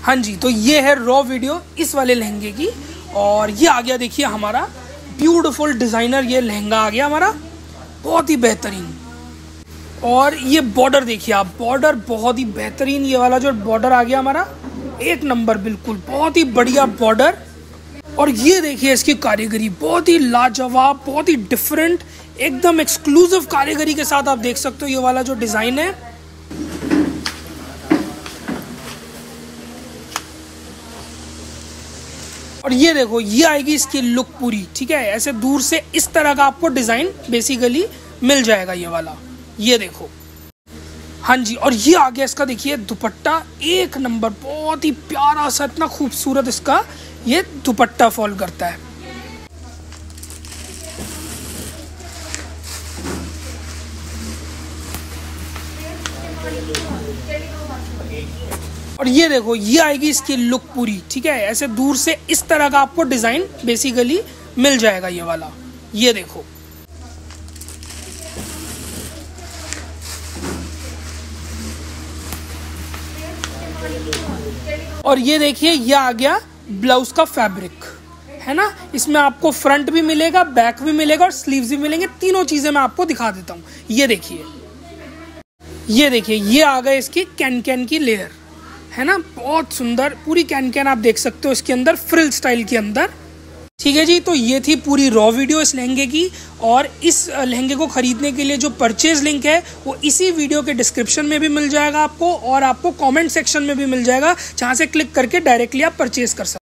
हाँ जी, तो ये है रॉ वीडियो इस वाले लहंगे की। और ये आ गया देखिए हमारा ब्यूटीफुल डिज़ाइनर, ये लहंगा आ गया हमारा, बहुत ही बेहतरीन। और ये बॉर्डर देखिए आप, बॉर्डर बहुत ही बेहतरीन, ये वाला जो बॉर्डर आ गया हमारा एक नंबर, बिल्कुल बहुत ही बढ़िया बॉर्डर। और ये देखिए इसकी कारीगरी बहुत ही लाजवाब, बहुत ही डिफरेंट, एकदम एक्सक्लूसिव कारीगरी के साथ आप देख सकते हो ये वाला जो डिज़ाइन है। और ये देखो, ये आएगी इसकी लुक पूरी, ठीक है, ऐसे दूर से इस तरह का आपको डिज़ाइन बेसिकली मिल जाएगा ये वाला, ये देखो। हाँ जी, और ये आ गया इसका देखिए दुपट्टा, एक नंबर, बहुत ही प्यारा सा, इतना खूबसूरत इसका ये दुपट्टा फॉल करता है। और ये देखो, ये आएगी इसकी लुक पूरी, ठीक है, ऐसे दूर से इस तरह का आपको डिज़ाइन बेसिकली मिल जाएगा ये वाला, ये देखो। और ये देखिए, ये आ गया ब्लाउज का फैब्रिक, है ना, इसमें आपको फ्रंट भी मिलेगा, बैक भी मिलेगा और स्लीव्स भी मिलेंगे, तीनों चीज़ें मैं आपको दिखा देता हूँ। ये देखिए, ये देखिए, ये आ गए इसकी कैन की लेयर, है ना, बहुत सुंदर, पूरी कैन आप देख सकते हो इसके अंदर, फ्रिल स्टाइल के अंदर। ठीक है जी, तो ये थी पूरी रॉ वीडियो इस लहंगे की। और इस लहंगे को खरीदने के लिए जो परचेज लिंक है वो इसी वीडियो के डिस्क्रिप्शन में भी मिल जाएगा आपको, और आपको कमेंट सेक्शन में भी मिल जाएगा, जहाँ से क्लिक करके डायरेक्टली आप परचेज कर सकते हैं।